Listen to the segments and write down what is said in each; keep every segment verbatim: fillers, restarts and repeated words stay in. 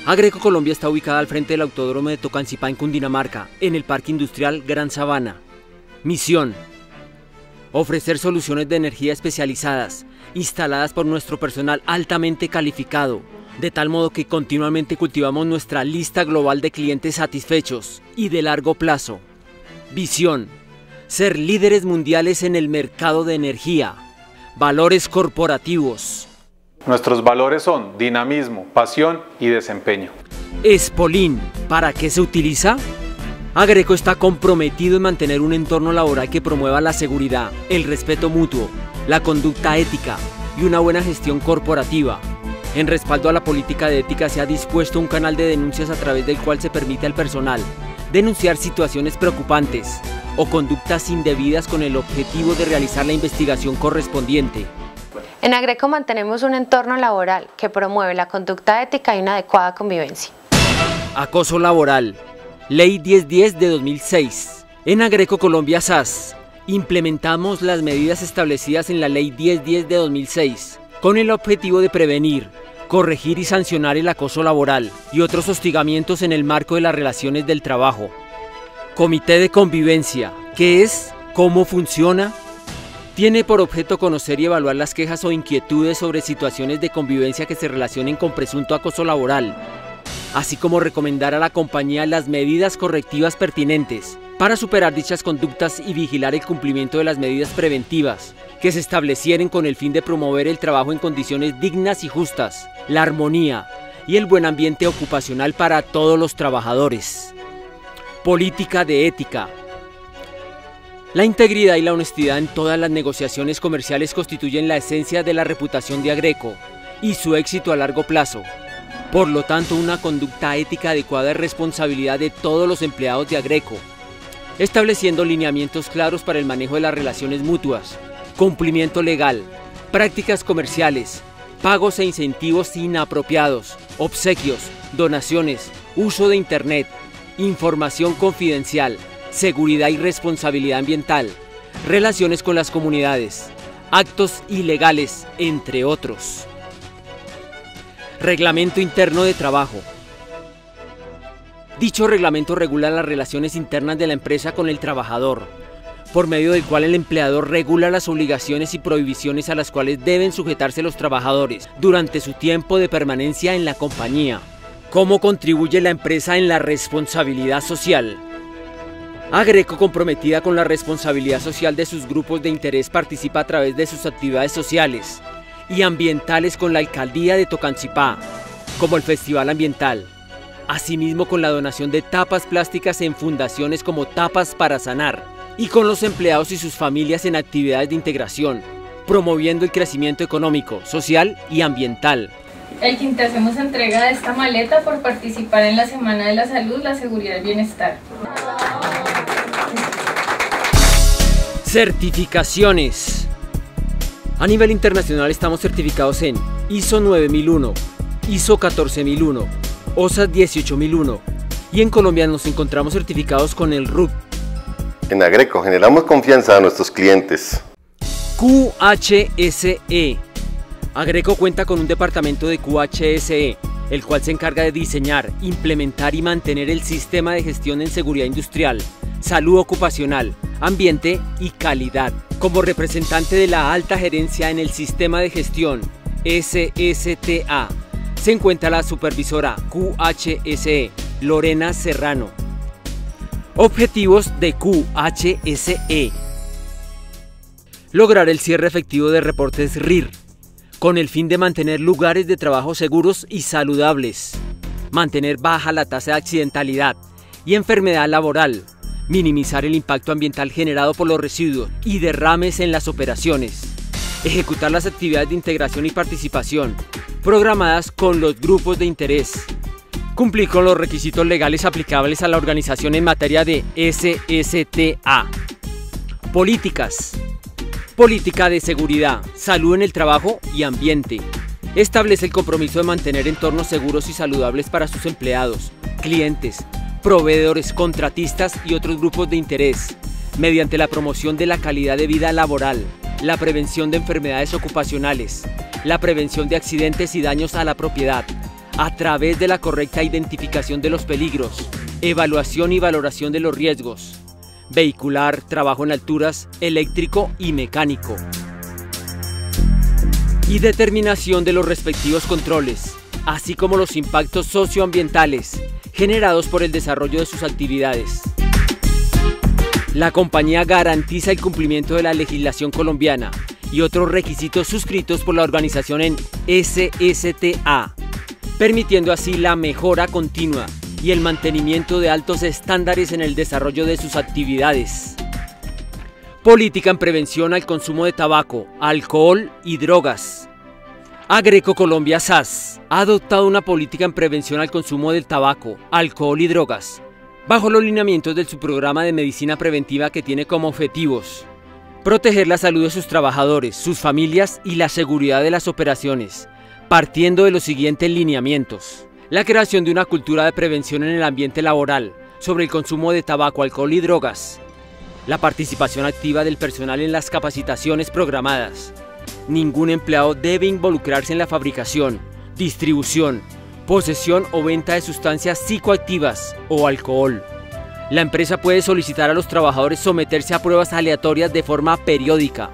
Agreco Colombia está ubicada al frente del Autódromo de Tocancipá en Cundinamarca, en el Parque Industrial Gran Sabana. Misión: ofrecer soluciones de energía especializadas, instaladas por nuestro personal altamente calificado, de tal modo que continuamente cultivamos nuestra lista global de clientes satisfechos y de largo plazo. Visión: ser líderes mundiales en el mercado de energía. Valores corporativos: nuestros valores son dinamismo, pasión y desempeño. Espolín, ¿para qué se utiliza? Agreco está comprometido en mantener un entorno laboral que promueva la seguridad, el respeto mutuo, la conducta ética y una buena gestión corporativa. En respaldo a la política de ética se ha dispuesto un canal de denuncias a través del cual se permite al personal denunciar situaciones preocupantes o conductas indebidas con el objetivo de realizar la investigación correspondiente. En Agreco mantenemos un entorno laboral que promueve la conducta ética y una adecuada convivencia. Acoso laboral. Ley diez diez de dos mil seis. En Agreco Colombia S A S implementamos las medidas establecidas en la Ley diez diez de dos mil seis con el objetivo de prevenir, corregir y sancionar el acoso laboral y otros hostigamientos en el marco de las relaciones del trabajo. Comité de Convivencia. ¿Qué es? ¿Cómo funciona? Tiene por objeto conocer y evaluar las quejas o inquietudes sobre situaciones de convivencia que se relacionen con presunto acoso laboral, así como recomendar a la compañía las medidas correctivas pertinentes para superar dichas conductas y vigilar el cumplimiento de las medidas preventivas que se establecieren con el fin de promover el trabajo en condiciones dignas y justas, la armonía y el buen ambiente ocupacional para todos los trabajadores. Política de ética. La integridad y la honestidad en todas las negociaciones comerciales constituyen la esencia de la reputación de Agreco y su éxito a largo plazo. Por lo tanto, una conducta ética adecuada es responsabilidad de todos los empleados de Agreco, estableciendo lineamientos claros para el manejo de las relaciones mutuas, cumplimiento legal, prácticas comerciales, pagos e incentivos inapropiados, obsequios, donaciones, uso de Internet, información confidencial, seguridad y responsabilidad ambiental, relaciones con las comunidades, actos ilegales, entre otros. Reglamento interno de trabajo. Dicho reglamento regula las relaciones internas de la empresa con el trabajador, por medio del cual el empleador regula las obligaciones y prohibiciones a las cuales deben sujetarse los trabajadores durante su tiempo de permanencia en la compañía. ¿Cómo contribuye la empresa en la responsabilidad social? Agreco, comprometida con la responsabilidad social de sus grupos de interés, participa a través de sus actividades sociales y ambientales con la Alcaldía de Tocancipá, como el Festival Ambiental, asimismo con la donación de tapas plásticas en fundaciones como Tapas para Sanar, y con los empleados y sus familias en actividades de integración, promoviendo el crecimiento económico, social y ambiental. El Quinte hacemos entrega de esta maleta por participar en la Semana de la Salud, la Seguridad y el Bienestar. Certificaciones. A nivel internacional estamos certificados en I S O nueve mil uno, I S O catorce mil uno, O S A dieciocho mil uno y en Colombia nos encontramos certificados con el R U C. En Agreco generamos confianza a nuestros clientes. Q H S E. Agreco cuenta con un departamento de Q H S E, el cual se encarga de diseñar, implementar y mantener el sistema de gestión en seguridad industrial, salud ocupacional, ambiente y calidad. Como representante de la alta gerencia en el sistema de gestión S S T A, se encuentra la supervisora Q H S E, Lorena Serrano. Objetivos de Q H S E. Lograr el cierre efectivo de reportes R I R, con el fin de mantener lugares de trabajo seguros y saludables, mantener baja la tasa de accidentalidad y enfermedad laboral, minimizar el impacto ambiental generado por los residuos y derrames en las operaciones, ejecutar las actividades de integración y participación programadas con los grupos de interés, cumplir con los requisitos legales aplicables a la organización en materia de S S T A. Políticas. Política de seguridad, salud en el trabajo y ambiente. Establece el compromiso de mantener entornos seguros y saludables para sus empleados, clientes, proveedores, contratistas y otros grupos de interés, mediante la promoción de la calidad de vida laboral, la prevención de enfermedades ocupacionales, la prevención de accidentes y daños a la propiedad, a través de la correcta identificación de los peligros, evaluación y valoración de los riesgos, vehicular, trabajo en alturas, eléctrico y mecánico, y determinación de los respectivos controles, así como los impactos socioambientales generados por el desarrollo de sus actividades. La compañía garantiza el cumplimiento de la legislación colombiana y otros requisitos suscritos por la organización en S S T A, permitiendo así la mejora continua y el mantenimiento de altos estándares en el desarrollo de sus actividades. Política en prevención al consumo de tabaco, alcohol y drogas. Agreco Colombia S A S ha adoptado una política en prevención al consumo del tabaco, alcohol y drogas, bajo los lineamientos de su programa de medicina preventiva que tiene como objetivos proteger la salud de sus trabajadores, sus familias y la seguridad de las operaciones, partiendo de los siguientes lineamientos: la creación de una cultura de prevención en el ambiente laboral sobre el consumo de tabaco, alcohol y drogas, la participación activa del personal en las capacitaciones programadas. Ningún empleado debe involucrarse en la fabricación, distribución, posesión o venta de sustancias psicoactivas o alcohol. La empresa puede solicitar a los trabajadores someterse a pruebas aleatorias de forma periódica.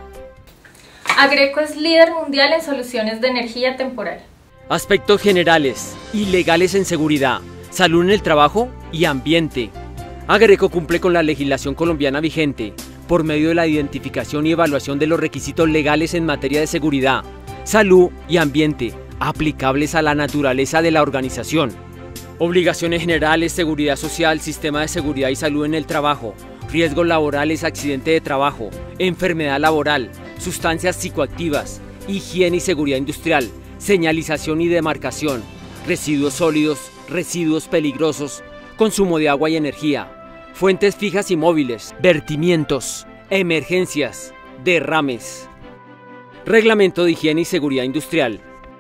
Agreco es líder mundial en soluciones de energía temporal. Aspectos generales y legales en seguridad, salud en el trabajo y ambiente. Agreco cumple con la legislación colombiana vigente por medio de la identificación y evaluación de los requisitos legales en materia de seguridad, salud y ambiente aplicables a la naturaleza de la organización. Obligaciones generales, seguridad social, sistema de seguridad y salud en el trabajo, riesgos laborales, accidente de trabajo, enfermedad laboral, sustancias psicoactivas, higiene y seguridad industrial, señalización y demarcación, residuos sólidos, residuos peligrosos, consumo de agua y energía, fuentes fijas y móviles, vertimientos, emergencias, derrames. Reglamento de higiene y seguridad industrial.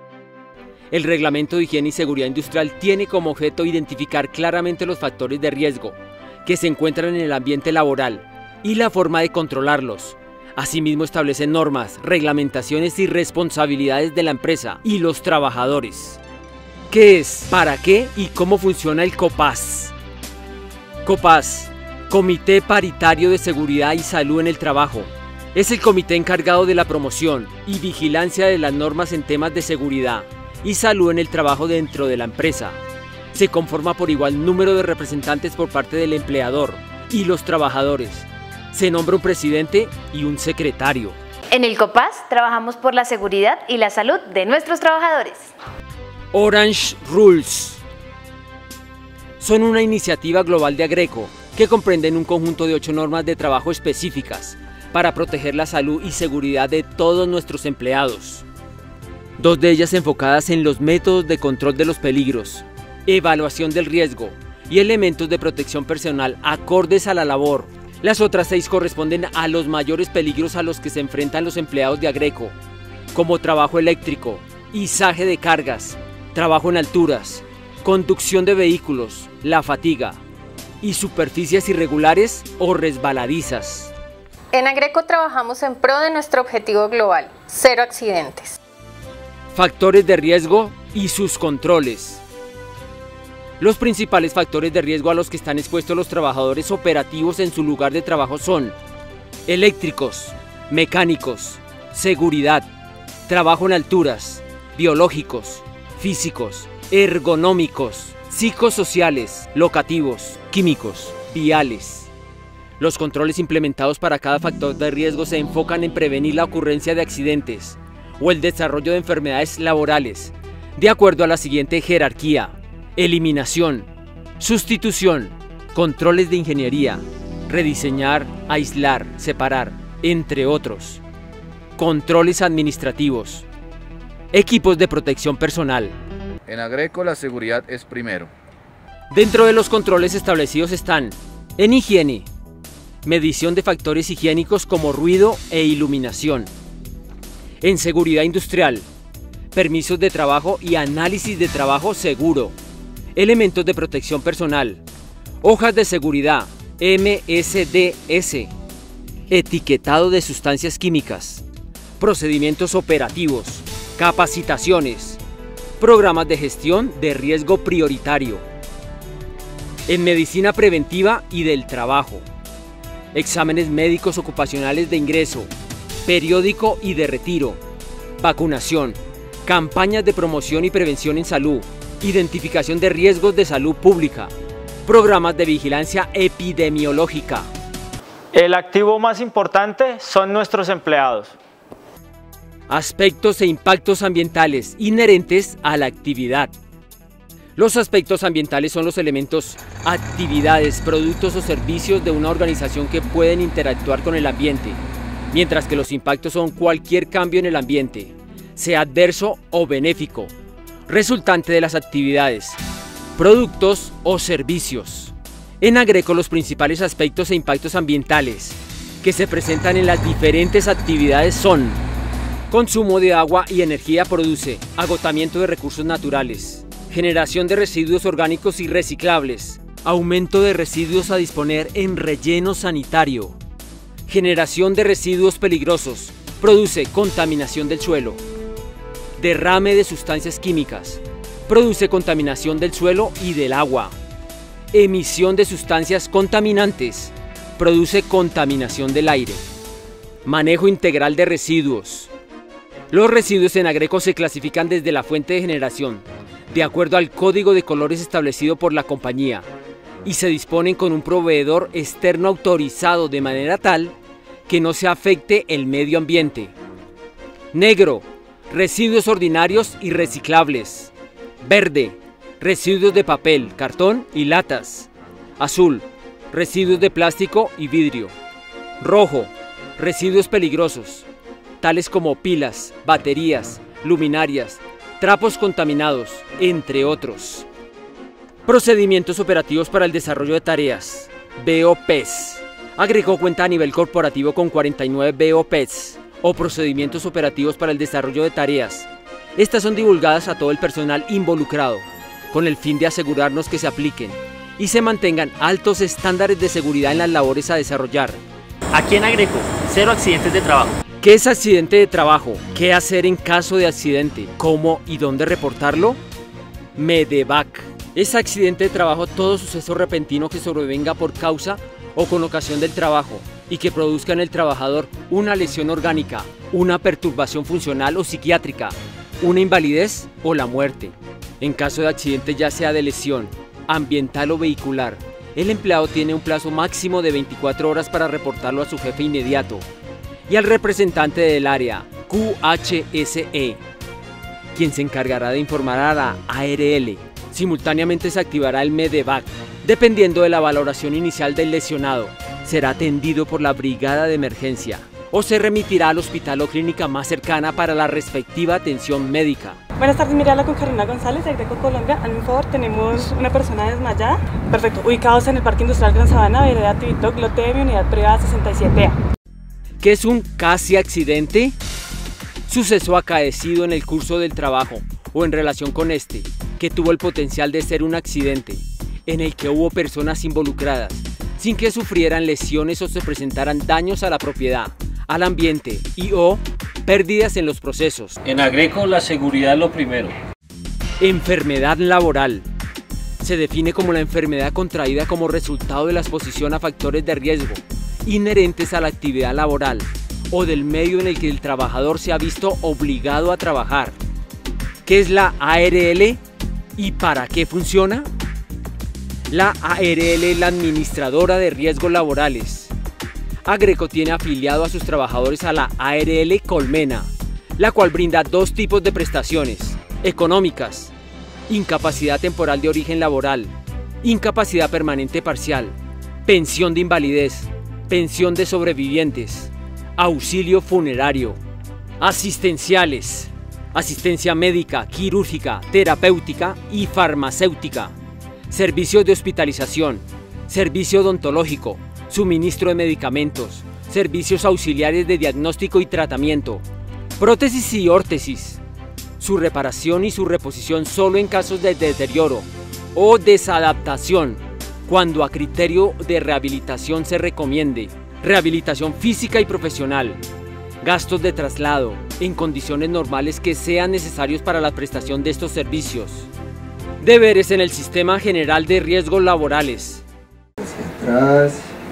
El Reglamento de Higiene y Seguridad Industrial tiene como objeto identificar claramente los factores de riesgo que se encuentran en el ambiente laboral y la forma de controlarlos. Asimismo, establece normas, reglamentaciones y responsabilidades de la empresa y los trabajadores. ¿Qué es, para qué y cómo funciona el COPAS? COPAS, Comité Paritario de Seguridad y Salud en el Trabajo. Es el comité encargado de la promoción y vigilancia de las normas en temas de seguridad y salud en el trabajo dentro de la empresa. Se conforma por igual número de representantes por parte del empleador y los trabajadores. Se nombra un presidente y un secretario. En el COPAS trabajamos por la seguridad y la salud de nuestros trabajadores. Orange Rules son una iniciativa global de Agreco que comprenden un conjunto de ocho normas de trabajo específicas para proteger la salud y seguridad de todos nuestros empleados. Dos de ellas enfocadas en los métodos de control de los peligros, evaluación del riesgo y elementos de protección personal acordes a la labor. Las otras seis corresponden a los mayores peligros a los que se enfrentan los empleados de Agreco, como trabajo eléctrico, izaje de cargas, trabajo en alturas, conducción de vehículos, la fatiga y superficies irregulares o resbaladizas. En Agreco trabajamos en pro de nuestro objetivo global, cero accidentes. Factores de riesgo y sus controles. Los principales factores de riesgo a los que están expuestos los trabajadores operativos en su lugar de trabajo son eléctricos, mecánicos, seguridad, trabajo en alturas, biológicos, físicos, ergonómicos, psicosociales, locativos, químicos, viales. Los controles implementados para cada factor de riesgo se enfocan en prevenir la ocurrencia de accidentes o el desarrollo de enfermedades laborales, de acuerdo a la siguiente jerarquía: eliminación, sustitución, controles de ingeniería, rediseñar, aislar, separar, entre otros. Controles administrativos, equipos de protección personal. En Agreco la seguridad es primero. Dentro de los controles establecidos están: en higiene, medición de factores higiénicos como ruido e iluminación. En seguridad industrial, permisos de trabajo y análisis de trabajo seguro. Elementos de protección personal, hojas de seguridad, M S D S, etiquetado de sustancias químicas, procedimientos operativos, capacitaciones, programas de gestión de riesgo prioritario, en medicina preventiva y del trabajo, exámenes médicos ocupacionales de ingreso, periódico y de retiro, vacunación, campañas de promoción y prevención en salud, identificación de riesgos de salud pública, programas de vigilancia epidemiológica. El activo más importante son nuestros empleados. Aspectos e impactos ambientales inherentes a la actividad. Los aspectos ambientales son los elementos, actividades, productos o servicios de una organización que pueden interactuar con el ambiente, mientras que los impactos son cualquier cambio en el ambiente, sea adverso o benéfico, resultante de las actividades, productos o servicios. En Agreco, los principales aspectos e impactos ambientales que se presentan en las diferentes actividades son: consumo de agua y energía produce, agotamiento de recursos naturales, generación de residuos orgánicos y reciclables, aumento de residuos a disponer en relleno sanitario, generación de residuos peligrosos, produce contaminación del suelo, derrame de sustancias químicas, produce contaminación del suelo y del agua, emisión de sustancias contaminantes, produce contaminación del aire, manejo integral de residuos. Los residuos en Agreco se clasifican desde la fuente de generación, de acuerdo al código de colores establecido por la compañía, y se disponen con un proveedor externo autorizado de manera tal que no se afecte el medio ambiente. Negro, residuos ordinarios y reciclables. Verde, residuos de papel, cartón y latas. Azul, residuos de plástico y vidrio. Rojo, residuos peligrosos, tales como pilas, baterías, luminarias, trapos contaminados, entre otros. Procedimientos operativos para el desarrollo de tareas, B O Ps. Agreco cuenta a nivel corporativo con cuarenta y nueve B O Ps, o procedimientos operativos para el desarrollo de tareas. Estas son divulgadas a todo el personal involucrado, con el fin de asegurarnos que se apliquen y se mantengan altos estándares de seguridad en las labores a desarrollar. Aquí en Agreco, cero accidentes de trabajo. ¿Qué es accidente de trabajo? ¿Qué hacer en caso de accidente? ¿Cómo y dónde reportarlo? Medevac. Es accidente de trabajo todo suceso repentino que sobrevenga por causa o con ocasión del trabajo y que produzca en el trabajador una lesión orgánica, una perturbación funcional o psiquiátrica, una invalidez o la muerte. En caso de accidente, ya sea de lesión ambiental o vehicular, el empleado tiene un plazo máximo de veinticuatro horas para reportarlo a su jefe inmediato y al representante del área Q H S E, quien se encargará de informar a la A R L. Simultáneamente se activará el Medevac. Dependiendo de la valoración inicial del lesionado, será atendido por la brigada de emergencia o se remitirá al hospital o clínica más cercana para la respectiva atención médica. Buenas tardes, mira, habla con Carolina González de Agreco Colombia. A mi favor, tenemos una persona desmayada. Perfecto, ubicados en el Parque Industrial Gran Sabana, vereda Tibitoc, lote de mi unidad privada sesenta y siete A. ¿Qué es un casi accidente? Suceso acaecido en el curso del trabajo o en relación con este, que tuvo el potencial de ser un accidente, en el que hubo personas involucradas, sin que sufrieran lesiones o se presentaran daños a la propiedad, al ambiente y o pérdidas en los procesos. En Agreco la seguridad es lo primero. Enfermedad laboral. Se define como la enfermedad contraída como resultado de la exposición a factores de riesgo inherentes a la actividad laboral o del medio en el que el trabajador se ha visto obligado a trabajar. ¿Qué es la A R L y para qué funciona? La A R L es la administradora de riesgos laborales. Agreco tiene afiliado a sus trabajadores a la A R L Colmena, la cual brinda dos tipos de prestaciones: económicas, incapacidad temporal de origen laboral, incapacidad permanente parcial, pensión de invalidez, pensión de sobrevivientes, auxilio funerario, asistenciales, asistencia médica, quirúrgica, terapéutica y farmacéutica, servicios de hospitalización, servicio odontológico, suministro de medicamentos, servicios auxiliares de diagnóstico y tratamiento, prótesis y órtesis, su reparación y su reposición solo en casos de deterioro o desadaptación, cuando a criterio de rehabilitación se recomiende, rehabilitación física y profesional, gastos de traslado en condiciones normales que sean necesarios para la prestación de estos servicios, deberes en el Sistema General de Riesgos Laborales, hacia atrás,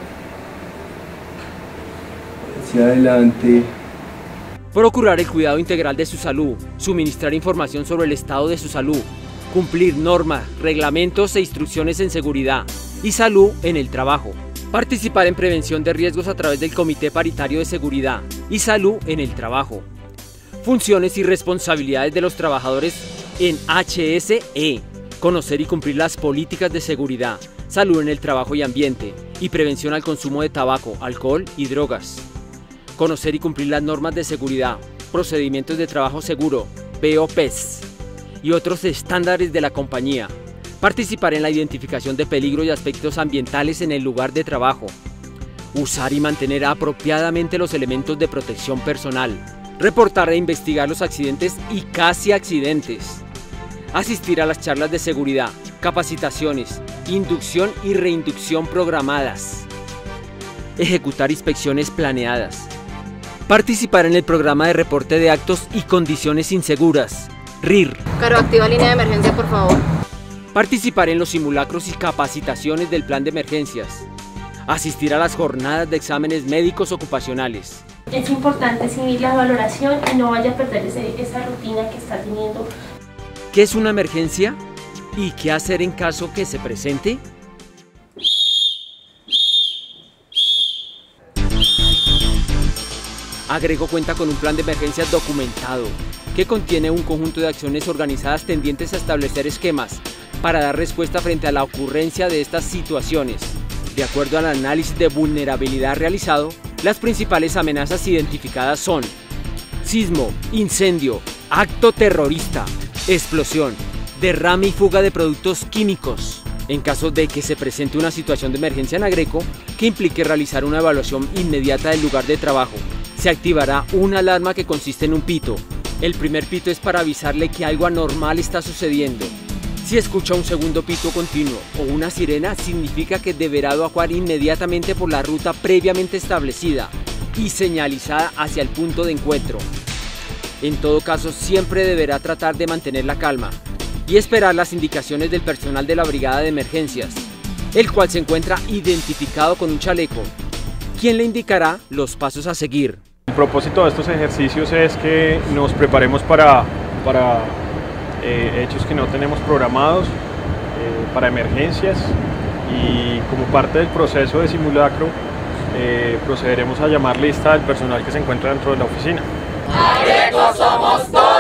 hacia adelante, procurar el cuidado integral de su salud, suministrar información sobre el estado de su salud, cumplir normas, reglamentos e instrucciones en seguridad y salud en el trabajo, participar en prevención de riesgos a través del Comité Paritario de Seguridad y Salud en el Trabajo, funciones y responsabilidades de los trabajadores en H S E, conocer y cumplir las políticas de seguridad, salud en el trabajo y ambiente y prevención al consumo de tabaco, alcohol y drogas, conocer y cumplir las normas de seguridad, procedimientos de trabajo seguro, P O P s, y otros estándares de la compañía, participar en la identificación de peligros y aspectos ambientales en el lugar de trabajo, usar y mantener apropiadamente los elementos de protección personal, reportar e investigar los accidentes y casi accidentes, asistir a las charlas de seguridad, capacitaciones, inducción y reinducción programadas, ejecutar inspecciones planeadas, participar en el programa de reporte de actos y condiciones inseguras, R I R. Caro, activa línea de emergencia, por favor. Participar en los simulacros y capacitaciones del plan de emergencias. Asistir a las jornadas de exámenes médicos ocupacionales. Es importante seguir la valoración y no vaya a perder ese, esa rutina que está teniendo. ¿Qué es una emergencia? ¿Y qué hacer en caso que se presente? Agrego cuenta con un plan de emergencias documentado que contiene un conjunto de acciones organizadas tendientes a establecer esquemas para dar respuesta frente a la ocurrencia de estas situaciones. De acuerdo al análisis de vulnerabilidad realizado, las principales amenazas identificadas son sismo, incendio, acto terrorista, explosión, derrame y fuga de productos químicos. En caso de que se presente una situación de emergencia en Agreco que implique realizar una evaluación inmediata del lugar de trabajo, se activará una alarma que consiste en un pito. El primer pito es para avisarle que algo anormal está sucediendo. Si escucha un segundo pito continuo o una sirena, significa que deberá evacuar inmediatamente por la ruta previamente establecida y señalizada hacia el punto de encuentro. En todo caso, siempre deberá tratar de mantener la calma y esperar las indicaciones del personal de la Brigada de Emergencias, el cual se encuentra identificado con un chaleco, quien le indicará los pasos a seguir. El propósito de estos ejercicios es que nos preparemos para, para eh, hechos que no tenemos programados, eh, para emergencias, y como parte del proceso de simulacro eh, procederemos a llamar lista del personal que se encuentra dentro de la oficina. Agreco somos todos.